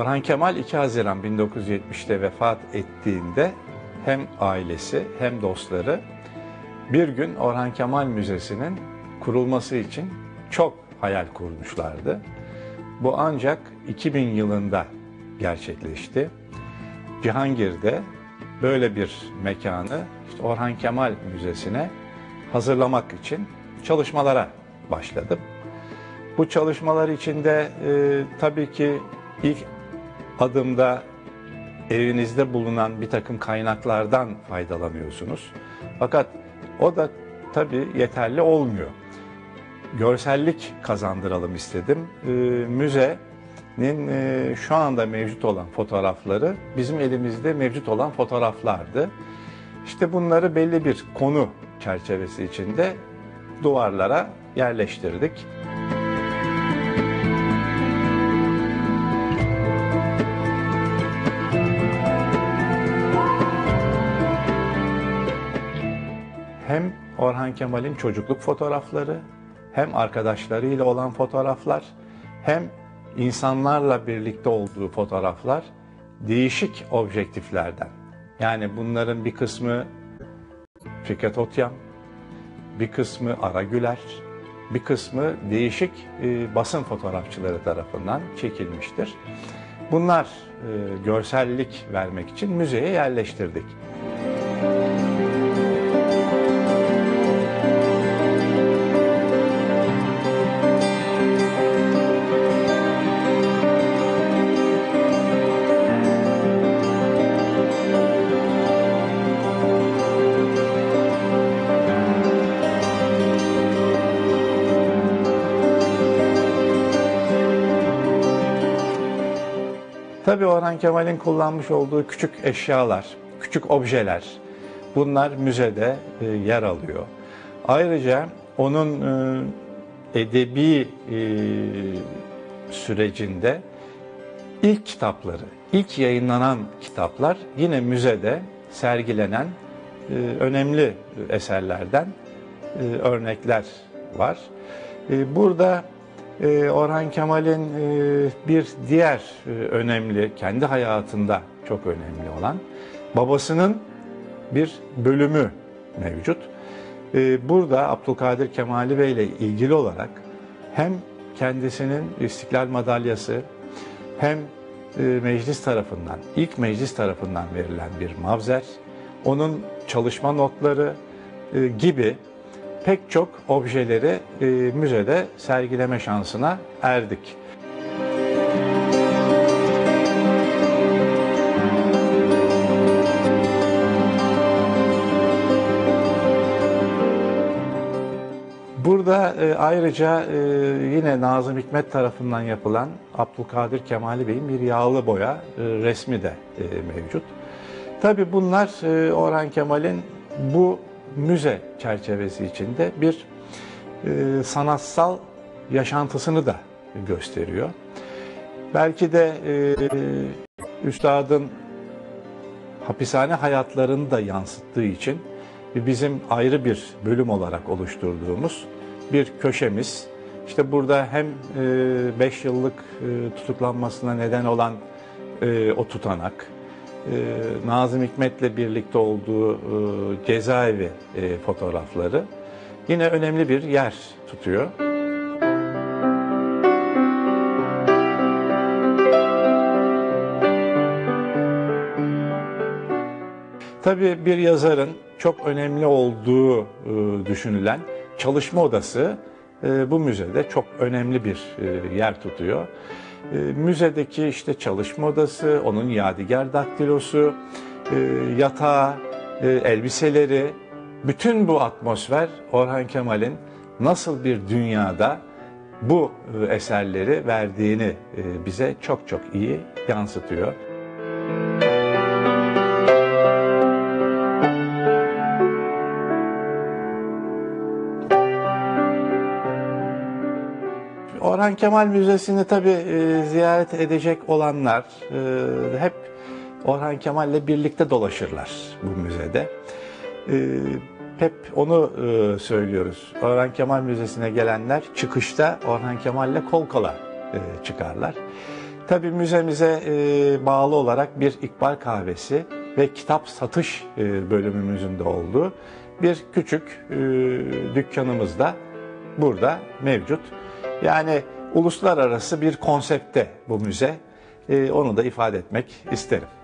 Orhan Kemal 2 Haziran 1970'te vefat ettiğinde hem ailesi hem dostları bir gün Orhan Kemal Müzesi'nin kurulması için çok hayal kurmuşlardı. Bu ancak 2000 yılında gerçekleşti. Cihangir'de böyle bir mekanı işte Orhan Kemal Müzesi'ne hazırlamak için çalışmalara başladım. Bu çalışmalar içinde tabii ki ilk adımda evinizde bulunan bir takım kaynaklardan faydalanıyorsunuz. Fakat o da tabii yeterli olmuyor. Görsellik kazandıralım istedim. Müzenin şu anda mevcut olan fotoğrafları bizim elimizde mevcut olan fotoğraflardı. İşte bunları belli bir konu çerçevesi içinde duvarlara yerleştirdik. Hem Orhan Kemal'in çocukluk fotoğrafları, hem arkadaşlarıyla olan fotoğraflar, hem insanlarla birlikte olduğu fotoğraflar değişik objektiflerden. Yani bunların bir kısmı Fikret Otyam, bir kısmı Ara Güler, bir kısmı değişik basın fotoğrafçıları tarafından çekilmiştir. Bunlar görsellik vermek için müzeye yerleştirdik. Tabii Orhan Kemal'in kullanmış olduğu küçük eşyalar, küçük objeler, bunlar müzede yer alıyor. Ayrıca onun edebi sürecinde ilk kitapları, ilk yayınlanan kitaplar yine müzede sergilenen önemli eserlerden örnekler var. Burada Orhan Kemal'in bir diğer önemli, kendi hayatında çok önemli olan babasının bir bölümü mevcut. Burada Abdülkadir Kemali Bey ile ilgili olarak hem kendisinin İstiklal Madalyası hem meclis tarafından, ilk meclis tarafından verilen bir mavzer, onun çalışma notları gibi pek çok objeleri müzede sergileme şansına erdik. Burada ayrıca yine Nazım Hikmet tarafından yapılan Abdülkadir Kemali Bey'in bir yağlı boya resmi de mevcut. Tabii bunlar Orhan Kemal'in bu müze çerçevesi içinde bir sanatsal yaşantısını da gösteriyor. Belki de üstadın hapishane hayatlarını da yansıttığı için bizim ayrı bir bölüm olarak oluşturduğumuz bir köşemiz. İşte burada hem 5 yıllık tutuklanmasına neden olan o tutanak, Nazım Hikmet'le birlikte olduğu cezaevi fotoğrafları yine önemli bir yer tutuyor. Tabii bir yazarın çok önemli olduğu düşünülen çalışma odası bu müzede çok önemli bir yer tutuyor. Müzedeki işte çalışma odası, onun yadigar daktilosu, yatağı, elbiseleri, bütün bu atmosfer Orhan Kemal'in nasıl bir dünyada bu eserleri verdiğini bize çok çok iyi yansıtıyor. Orhan Kemal Müzesi'ni tabii ziyaret edecek olanlar hep Orhan Kemal'le birlikte dolaşırlar bu müzede. Hep onu söylüyoruz. Orhan Kemal Müzesi'ne gelenler çıkışta Orhan Kemal'le kol kola çıkarlar. Tabii müzemize bağlı olarak bir İkbal Kahvesi ve kitap satış bölümümüzün de olduğu bir küçük dükkanımız da burada mevcut. Yani uluslararası bir konsepte bu müze. Onu da ifade etmek isterim.